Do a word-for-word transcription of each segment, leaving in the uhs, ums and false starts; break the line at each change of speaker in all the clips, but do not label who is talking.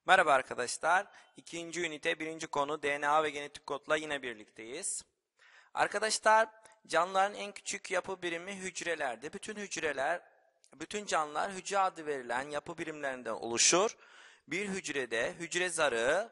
Merhaba arkadaşlar. İkinci ünite birinci konu D N A ve genetik kodla yine birlikteyiz. Arkadaşlar canlıların en küçük yapı birimi hücrelerdi. Bütün hücreler, bütün canlılar hücre adı verilen yapı birimlerinden oluşur. Bir hücrede hücre zarı,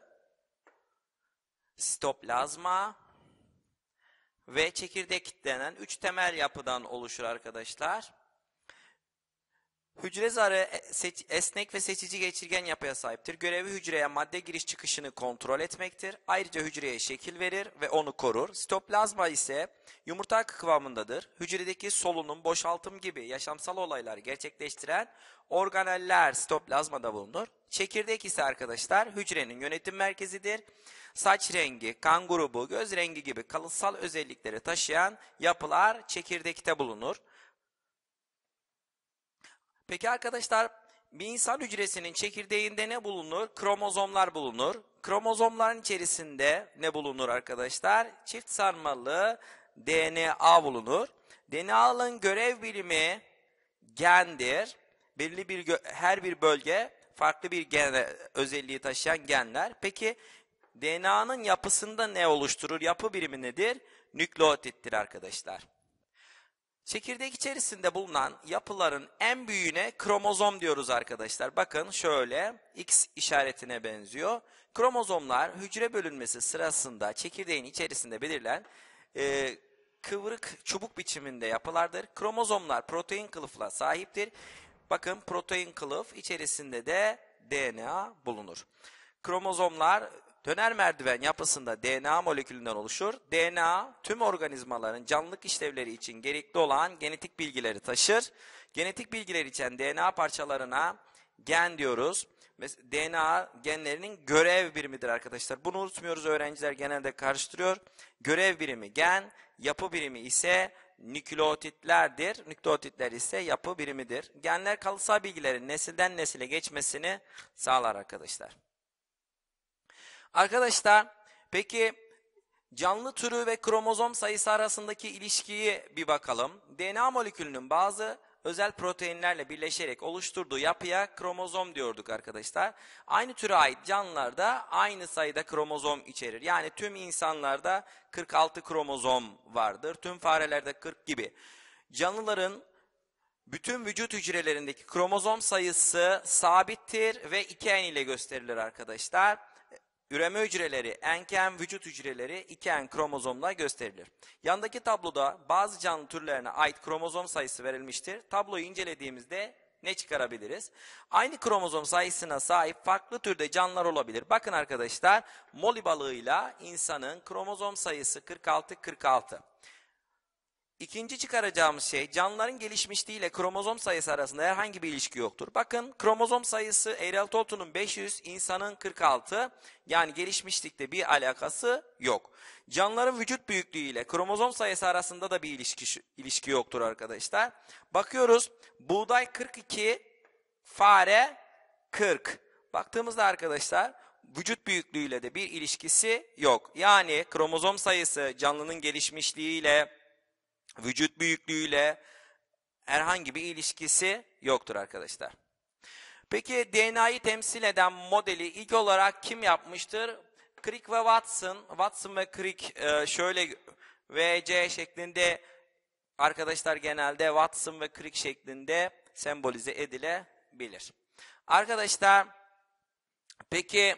sitoplazma ve çekirdek denen üç temel yapıdan oluşur arkadaşlar. Hücre zarı esnek ve seçici geçirgen yapıya sahiptir. Görevi hücreye madde giriş çıkışını kontrol etmektir. Ayrıca hücreye şekil verir ve onu korur. Sitoplazma ise yumurta kıvamındadır. Hücredeki solunum, boşaltım gibi yaşamsal olaylar gerçekleştiren organeller sitoplazmada bulunur. Çekirdek ise arkadaşlar hücrenin yönetim merkezidir. Saç rengi, kan grubu, göz rengi gibi kalıtsal özellikleri taşıyan yapılar çekirdekte bulunur. Peki arkadaşlar, bir insan hücresinin çekirdeğinde ne bulunur? Kromozomlar bulunur. Kromozomların içerisinde ne bulunur arkadaşlar? Çift sarmalı D N A bulunur. D N A'nın görev birimi gendir. Belli bir her bir bölge farklı bir gen özelliği taşıyan genler. Peki D N A'nın yapısında ne oluşturur? Yapı birimi nedir? Nükleotittir arkadaşlar. Çekirdek içerisinde bulunan yapıların en büyüğüne kromozom diyoruz arkadaşlar. Bakın şöyle X işaretine benziyor. Kromozomlar hücre bölünmesi sırasında çekirdeğin içerisinde belirlen e, kıvrık çubuk biçiminde yapılardır. Kromozomlar protein kılıfına sahiptir. Bakın protein kılıf içerisinde de D N A bulunur. Kromozomlar döner merdiven yapısında D N A molekülünden oluşur. D N A tüm organizmaların canlılık işlevleri için gerekli olan genetik bilgileri taşır. Genetik bilgiler için D N A parçalarına gen diyoruz. D N A genlerinin görev birimidir arkadaşlar. Bunu unutmuyoruz, öğrenciler genelde karıştırıyor. Görev birimi gen, yapı birimi ise nükleotitlerdir. Nükleotitler ise yapı birimidir. Genler kalıtsal bilgilerin nesilden nesile geçmesini sağlar arkadaşlar. Arkadaşlar, peki canlı türü ve kromozom sayısı arasındaki ilişkiyi bir bakalım. D N A molekülünün bazı özel proteinlerle birleşerek oluşturduğu yapıya kromozom diyorduk arkadaşlar. Aynı türe ait canlılarda aynı sayıda kromozom içerir. Yani tüm insanlarda kırk altı kromozom vardır. Tüm farelerde kırk gibi. Canlıların bütün vücut hücrelerindeki kromozom sayısı sabittir ve iki en ile gösterilir arkadaşlar. Üreme hücreleri, enken vücut hücreleri iki en kromozomla gösterilir. Yandaki tabloda bazı canlı türlerine ait kromozom sayısı verilmiştir. Tabloyu incelediğimizde ne çıkarabiliriz? Aynı kromozom sayısına sahip farklı türde canlılar olabilir. Bakın arkadaşlar, moli balığıyla insanın kromozom sayısı kırk altı kırk altı. İkinci çıkaracağımız şey, canlıların gelişmişliği ile kromozom sayısı arasında herhangi bir ilişki yoktur. Bakın, kromozom sayısı Eyrel-Tolton'un beş yüz, insanın kırk altı, yani gelişmişlikte bir alakası yok. Canlıların vücut büyüklüğü ile kromozom sayısı arasında da bir ilişki, ilişki yoktur arkadaşlar. Bakıyoruz, buğday kırk iki, fare kırk. Baktığımızda arkadaşlar, vücut büyüklüğüyle de bir ilişkisi yok. Yani kromozom sayısı canlının gelişmişliği ile vücut büyüklüğüyle herhangi bir ilişkisi yoktur arkadaşlar. Peki D N A'yı temsil eden modeli ilk olarak kim yapmıştır? Crick ve Watson. Watson ve Crick şöyle V C şeklinde arkadaşlar, genelde Watson ve Crick şeklinde sembolize edilebilir. Arkadaşlar, peki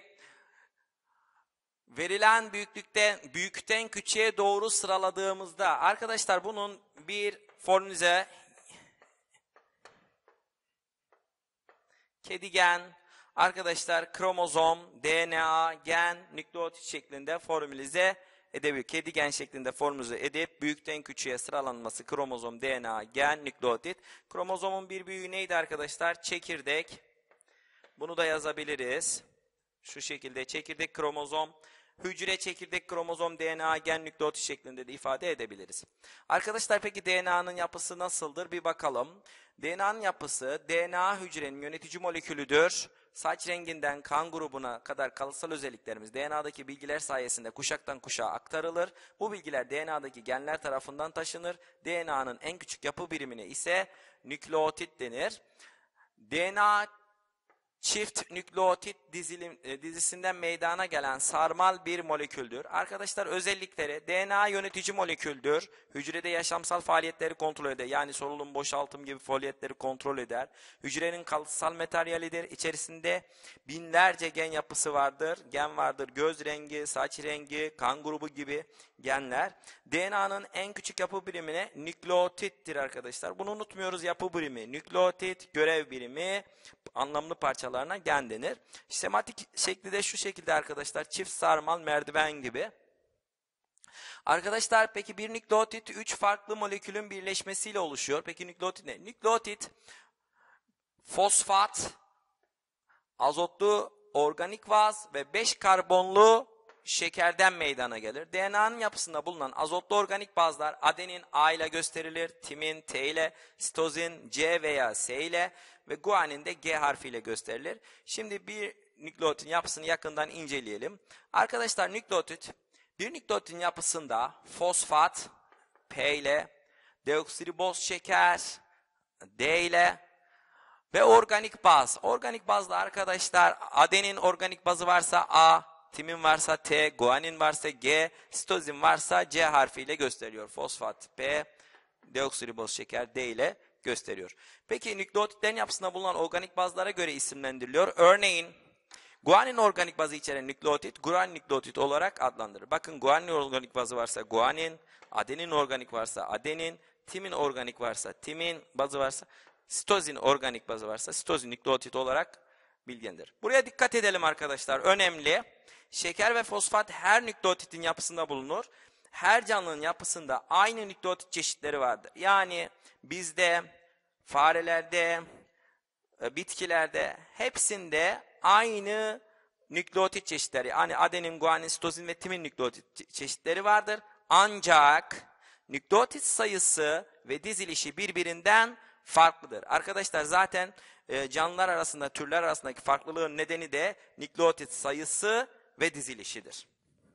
verilen büyüklükten, büyükten küçüğe doğru sıraladığımızda arkadaşlar bunun bir formülize kedi gen, arkadaşlar kromozom, D N A, gen, nükleotit şeklinde formülize edebilir. Kedi gen şeklinde formülize edip büyükten küçüğe sıralanması kromozom, D N A, gen, nükleotit. Kromozomun bir büyüğü neydi arkadaşlar? Çekirdek. Bunu da yazabiliriz. Şu şekilde çekirdek kromozom, hücre çekirdek kromozom, D N A, gen, nükleotit şeklinde de ifade edebiliriz. Arkadaşlar, peki D N A'nın yapısı nasıldır? Bir bakalım. D N A'nın yapısı, D N A hücrenin yönetici molekülüdür. Saç renginden kan grubuna kadar kalıtsal özelliklerimiz D N A'daki bilgiler sayesinde kuşaktan kuşağa aktarılır. Bu bilgiler D N A'daki genler tarafından taşınır. D N A'nın en küçük yapı birimine ise nükleotit denir. D N A çift nükleotit dizilim, e, dizisinden meydana gelen sarmal bir moleküldür. Arkadaşlar özellikleri D N A yönetici moleküldür. Hücrede yaşamsal faaliyetleri kontrol eder. Yani solunum, boşaltım gibi faaliyetleri kontrol eder. Hücrenin kalıtsal materyalidir. İçerisinde binlerce gen yapısı vardır. Gen vardır. Göz rengi, saç rengi, kan grubu gibi genler. D N A'nın en küçük yapı birimine nükleotittir arkadaşlar. Bunu unutmuyoruz, yapı birimi. Nükleotit, görev birimi, anlamlı parçalarına gen denir. Şematik şekli de şu şekilde arkadaşlar. Çift sarmal merdiven gibi. Arkadaşlar peki bir nükleotit üç farklı molekülün birleşmesiyle oluşuyor. Peki nükleotit ne? Nükleotit fosfat, azotlu organik vaz ve beş karbonlu şekerden meydana gelir. D N A'nın yapısında bulunan azotlu organik bazlar adenin A ile gösterilir, timin T ile, sitozin C veya S ile ve guanin de G harfiyle gösterilir. Şimdi bir nükleotitin yapısını yakından inceleyelim. Arkadaşlar nükleotit, bir nükleotitin yapısında fosfat P ile, deoksiriboz şeker D ile ve organik baz. Organik bazda arkadaşlar adenin organik bazı varsa A, timin varsa T, guanin varsa G, sitozin varsa C harfiyle gösteriyor. Fosfat P, deoksiriboz şeker D ile gösteriyor. Peki nükleotitlerin yapısında bulunan organik bazlara göre isimlendiriliyor. Örneğin guanin organik bazı içeren nükleotit, guanin nükleotit olarak adlandırılır. Bakın guanin organik bazı varsa guanin, adenin organik varsa adenin, timin organik varsa timin bazı varsa, sitozin organik bazı varsa sitozin nükleotit olarak bilgilendir. Buraya dikkat edelim arkadaşlar. Önemli. Şeker ve fosfat her nükleotitin yapısında bulunur. Her canlının yapısında aynı nükleotit çeşitleri vardır. Yani bizde, farelerde, bitkilerde hepsinde aynı nükleotit çeşitleri, yani adenin, guanin, sitozin ve timin nükleotit çeşitleri vardır. Ancak nükleotit sayısı ve dizilişi birbirinden farklıdır. Arkadaşlar zaten e, canlılar arasında, türler arasındaki farklılığın nedeni de nükleotit sayısı ve dizilişidir.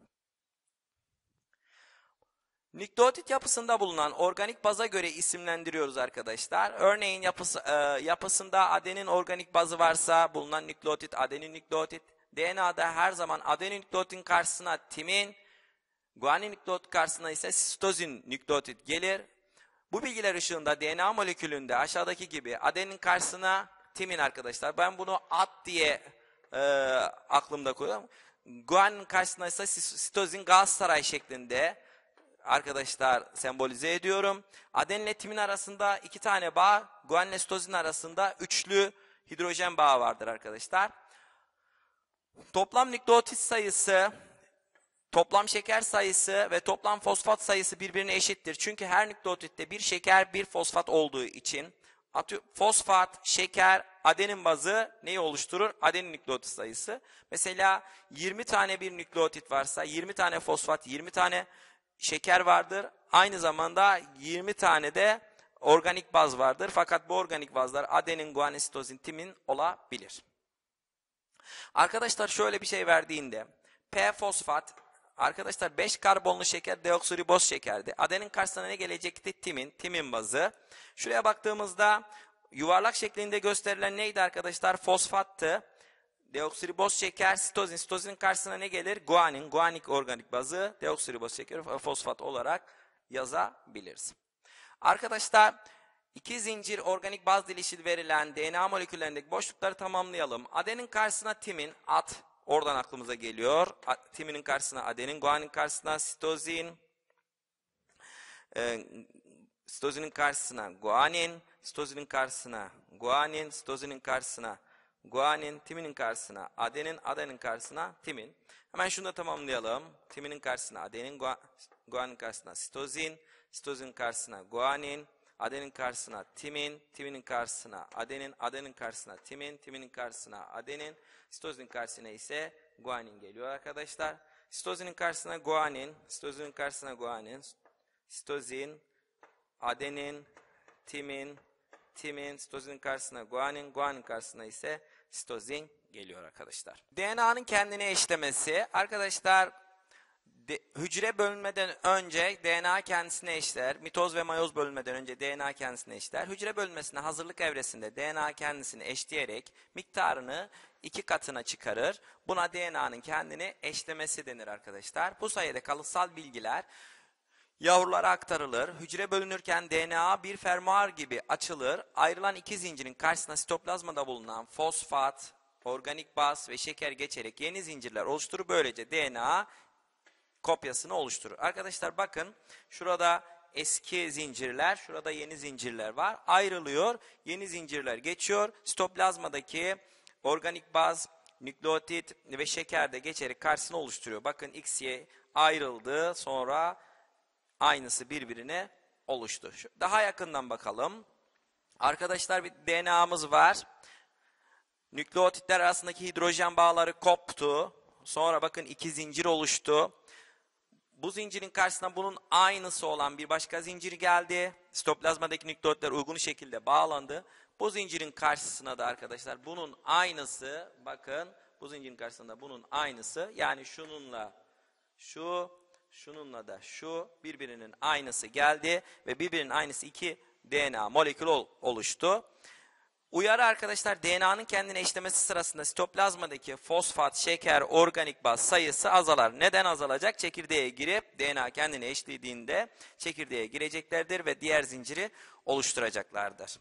Nükleotit yapısında bulunan organik baza göre isimlendiriyoruz arkadaşlar. Örneğin yapısı, e, yapısında adenin organik bazı varsa bulunan nükleotit adenin nükleotit. D N A'da her zaman adenin nükleotitin karşısına timin, guanin nükleotit karşısına ise sitozin nükleotit gelir. Bu bilgiler ışığında D N A molekülünde aşağıdaki gibi adenin karşısına timin arkadaşlar. Ben bunu at diye e, aklımda koyuyorum. Guanin karşısına ise sitozin Galatasaray şeklinde arkadaşlar sembolize ediyorum. Aden ile timin arasında iki tane bağ, guanin ile sitozin arasında üçlü hidrojen bağı vardır arkadaşlar. Toplam nükleotit sayısı, toplam şeker sayısı ve toplam fosfat sayısı birbirine eşittir. Çünkü her nükleotitte bir şeker, bir fosfat olduğu için fosfat, şeker, adenin bazı neyi oluşturur? Adenin nükleotit sayısı. Mesela yirmi tane bir nükleotit varsa yirmi tane fosfat, yirmi tane şeker vardır. Aynı zamanda yirmi tane de organik baz vardır. Fakat bu organik bazlar adenin, guanin, sitozin, timin olabilir. Arkadaşlar şöyle bir şey verdiğinde P fosfat, arkadaşlar beş karbonlu şeker deoksiriboz şekerdi. Adenin karşısına ne gelecekti? Timin, timin bazı. Şuraya baktığımızda yuvarlak şeklinde gösterilen neydi arkadaşlar? Fosfattı. Deoksiriboz şeker, sitozin. Sitozinin karşısına ne gelir? Guanin, guanik organik bazı, deoksiriboz şeker, fosfat olarak yazabiliriz. Arkadaşlar iki zincir organik baz dilişi verilen D N A moleküllerindeki boşlukları tamamlayalım. Adenin karşısına timin, at, oradan aklımıza geliyor. Timinin karşısına adenin, guanin karşısına sitozin, e, sitozinin karşısına guanin, sitozinin karşısına guanin, sitozinin karşısına guanin, timinin karşısına adenin, adenin karşısına timin. Hemen şunu da tamamlayalım. Timinin karşısına adenin, guanin karşısına sitozin, sitozinin karşısına guanin, adenin karşısına timin, timinin karşısına adenin, adenin karşısına timin, timinin karşısına adenin, sitozinin karşısına ise guanin geliyor arkadaşlar. Sitozinin karşısına guanin, sitozinin karşısına guanin, sitozin, adenin, timin, timin, sitozinin karşısına guanin, guanin karşısına ise sitozin geliyor arkadaşlar. D N A'nın kendine eşlemesi. Arkadaşlar De, hücre bölünmeden önce D N A kendisine eşler. Mitoz ve mayoz bölünmeden önce D N A kendisine eşler. Hücre bölünmesine hazırlık evresinde D N A kendisini eşleyerek miktarını iki katına çıkarır. Buna D N A'nın kendini eşlemesi denir arkadaşlar. Bu sayede kalıtsal bilgiler yavrulara aktarılır. Hücre bölünürken D N A bir fermuar gibi açılır. Ayrılan iki zincirin karşısına sitoplazmada bulunan fosfat, organik baz ve şeker geçerek yeni zincirler oluşturur. Böylece D N A kopyasını oluşturur. Arkadaşlar bakın şurada eski zincirler, şurada yeni zincirler var. Ayrılıyor, yeni zincirler geçiyor. Sitoplazmadaki organik baz, nükleotit ve şeker de geçerek karşısını oluşturuyor. Bakın X Y ayrıldı, sonra aynısı birbirine oluştu. Daha yakından bakalım. Arkadaşlar bir D N A'mız var. Nükleotitler arasındaki hidrojen bağları koptu. Sonra bakın iki zincir oluştu. Bu zincirin karşısına bunun aynısı olan bir başka zincir geldi. Sitoplazmadaki nükleotitler uygun şekilde bağlandı. Bu zincirin karşısına da arkadaşlar bunun aynısı, bakın bu zincirin karşısında bunun aynısı, yani şununla şu, şununla da şu birbirinin aynısı geldi ve birbirinin aynısı iki D N A molekülü oluştu. Uyarı arkadaşlar, D N A'nın kendine eşlemesi sırasında sitoplazmadaki fosfat, şeker, organik baz sayısı azalar. Neden azalacak? Çekirdeğe girip D N A kendini eşlediğinde çekirdeğe gireceklerdir ve diğer zinciri oluşturacaklardır.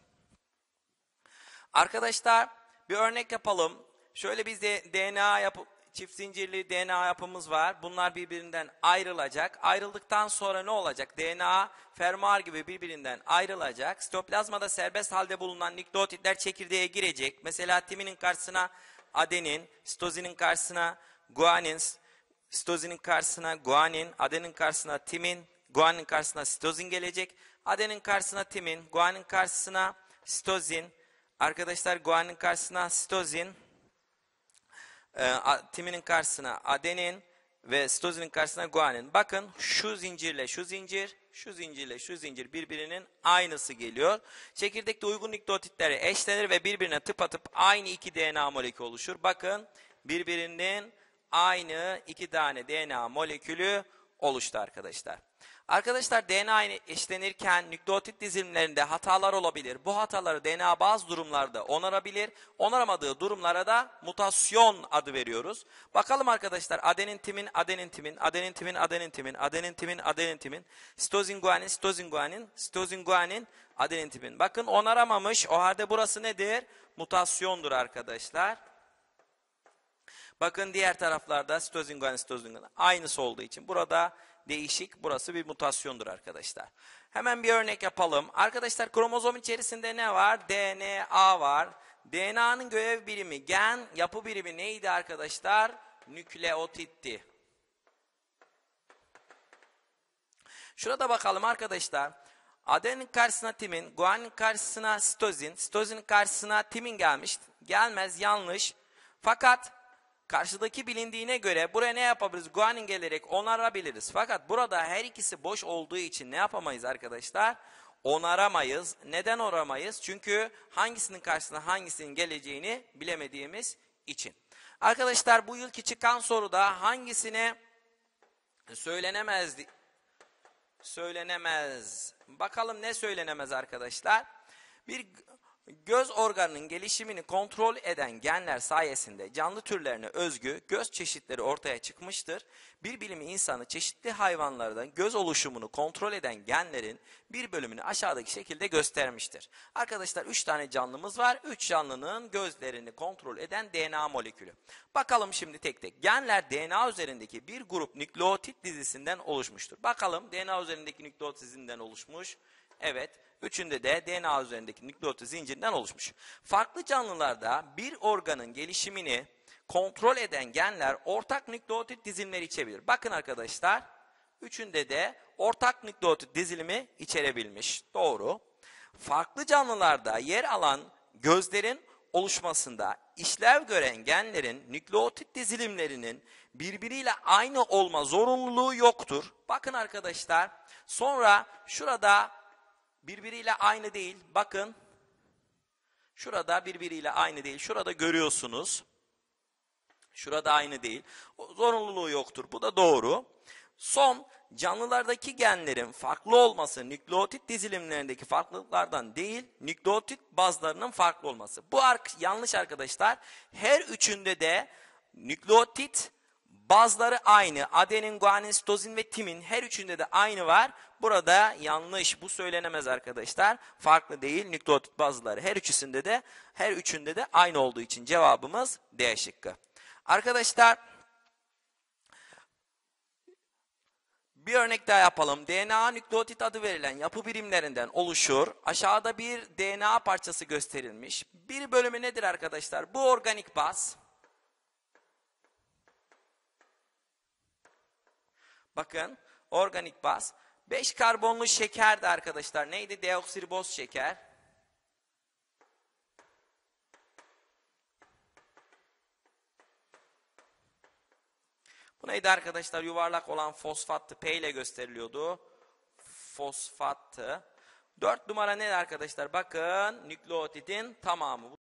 Arkadaşlar bir örnek yapalım. Şöyle bir D N A yapı, çift zincirli D N A yapımız var. Bunlar birbirinden ayrılacak. Ayrıldıktan sonra ne olacak? D N A fermuar gibi birbirinden ayrılacak. Sitoplazmada serbest halde bulunan nükleotitler çekirdeğe girecek. Mesela timinin karşısına adenin, sitozinin karşısına guanin, sitozinin karşısına guanin, adenin karşısına timin, guanin karşısına sitozin gelecek. Adenin karşısına timin, guanin karşısına sitozin, arkadaşlar guanin karşısına sitozin, e, timinin karşısına adenin ve sitozinin karşısına guanin. Bakın şu zincirle şu zincir, şu zincirle şu zincir birbirinin aynısı geliyor. Çekirdekte uygun nükleotitleri eşlenir ve birbirine tıpatıp aynı iki D N A molekülü oluşur. Bakın birbirinin aynı iki tane D N A molekülü oluştu arkadaşlar. Arkadaşlar D N A eşlenirken nükleotit dizilimlerinde hatalar olabilir. Bu hataları D N A bazı durumlarda onarabilir. Onaramadığı durumlara da mutasyon adı veriyoruz. Bakalım arkadaşlar, adenin timin, adenin timin, adenin timin, adenin timin, adenin timin, adenin timin, sitozin guanin, sitozin guanin, sitozin guanin, adenin timin. Bakın onaramamış. O halde burası nedir? Mutasyondur arkadaşlar. Bakın diğer taraflarda sitozin guanin, sitozin guanin aynısı olduğu için burada değişik, burası bir mutasyondur arkadaşlar. Hemen bir örnek yapalım. Arkadaşlar kromozom içerisinde ne var? D N A var. D N A'nın görev birimi gen, yapı birimi neydi arkadaşlar? Nükleotitti. Şurada bakalım arkadaşlar. Adenin karşısına timin, guanin karşısına sitozin, sitozinin karşısına timin gelmiş. Gelmez, yanlış. Fakat karşıdaki bilindiğine göre buraya ne yapabiliriz? Guanin gelerek onarabiliriz. Fakat burada her ikisi boş olduğu için ne yapamayız arkadaşlar? Onaramayız. Neden onaramayız? Çünkü hangisinin karşısına hangisinin geleceğini bilemediğimiz için. Arkadaşlar bu yılki çıkan soruda hangisine söylenemezdi? Söylenemez. Bakalım ne söylenemez arkadaşlar? Bir göz organının gelişimini kontrol eden genler sayesinde canlı türlerine özgü göz çeşitleri ortaya çıkmıştır. Bir bilim insanı çeşitli hayvanlardan göz oluşumunu kontrol eden genlerin bir bölümünü aşağıdaki şekilde göstermiştir. Arkadaşlar üç tane canlımız var. üç canlının gözlerini kontrol eden D N A molekülü. Bakalım şimdi tek tek. Genler D N A üzerindeki bir grup nükleotit dizisinden oluşmuştur. Bakalım D N A üzerindeki nükleotit dizisinden oluşmuş. Evet. Üçünde de D N A üzerindeki nükleotit zincirinden oluşmuş. Farklı canlılarda bir organın gelişimini kontrol eden genler ortak nükleotit dizilimleri içebilir. Bakın arkadaşlar, üçünde de ortak nükleotit dizilimi içerebilmiş. Doğru. Farklı canlılarda yer alan gözlerin oluşmasında işlev gören genlerin nükleotit dizilimlerinin birbiriyle aynı olma zorunluluğu yoktur. Bakın arkadaşlar, sonra şurada birbiriyle aynı değil. Bakın. Şurada birbiriyle aynı değil. Şurada görüyorsunuz. Şurada aynı değil. O zorunluluğu yoktur. Bu da doğru. Son, canlılardaki genlerin farklı olması nükleotit dizilimlerindeki farklılıklardan değil, nükleotit bazlarının farklı olması. Bu yanlış arkadaşlar. Her üçünde de nükleotit bazları aynı. Adenin, guanin, sitozin ve timin her üçünde de aynı var. Burada yanlış. Bu söylenemez arkadaşlar. Farklı değil. Nükleotit bazları her üçünde de her üçünde de aynı olduğu için cevabımız D şıkkı. Arkadaşlar, bir örnek daha yapalım. D N A nükleotit adı verilen yapı birimlerinden oluşur. Aşağıda bir D N A parçası gösterilmiş. Bir bölümü nedir arkadaşlar? Bu organik baz. Bakın, organik baz. beş karbonlu şeker de arkadaşlar neydi? Deoksiriboz şeker. Bu neydi arkadaşlar? Yuvarlak olan fosfattı. P ile gösteriliyordu. Fosfattı. dört numara ne arkadaşlar? Bakın, nükleotidin tamamı.